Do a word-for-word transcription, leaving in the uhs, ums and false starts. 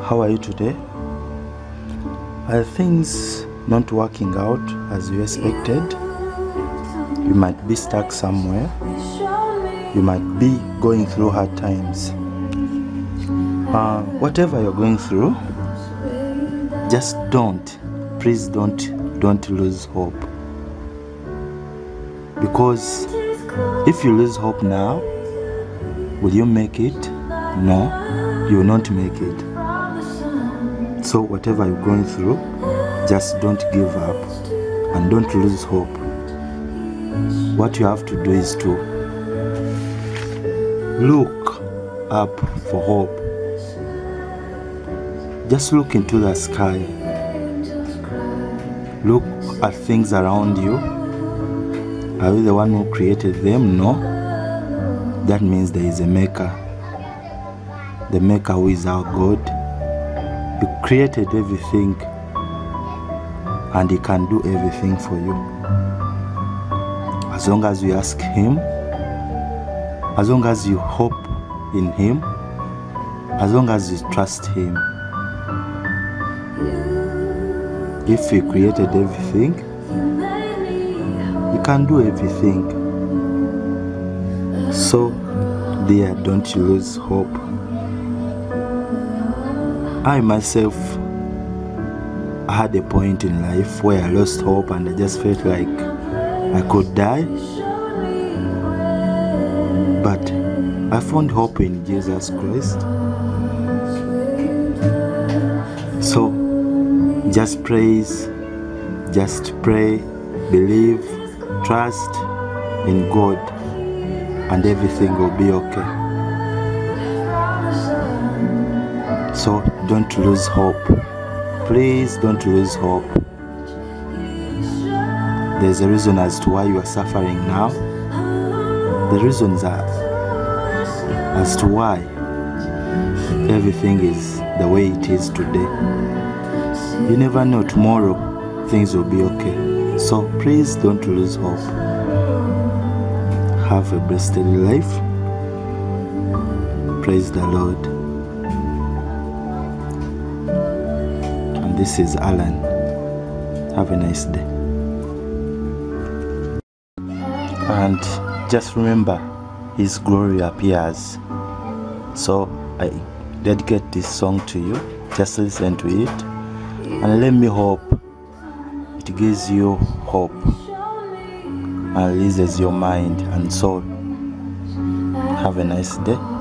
How are you today? Are things not working out as you expected? You might be stuck somewhere. You might be going through hard times. Uh, whatever you're going through, just don't, please don't, don't lose hope. Because if you lose hope now, will you make it? No, you will not make it. So whatever you're going through, just don't give up and don't lose hope. What you have to do is to look up for hope. Just look into the sky. Look at things around you. Are you the one who created them? No. That means there is a maker. The maker who is our God. He created everything and he can do everything for you. As long as you ask him, as long as you hope in him, as long as you trust him. If he created everything, he can do everything. So, dear, don't you lose hope. I myself had a point in life where I lost hope and I just felt like I could die. But I found hope in Jesus Christ. So, just praise, just pray, believe, trust in God, and everything will be okay. So don't lose hope. Please don't lose hope. There's a reason as to why you are suffering now. The reasons are as to why everything is the way it is today. You never know, tomorrow things will be okay. So please don't lose hope. Have a blessed life. Praise the Lord. And this is Alan. Have a nice day. And just remember, His glory appears. So I dedicate this song to you. Just listen to it. And let me hope it gives you hope and releases your mind and soul. Have a nice day.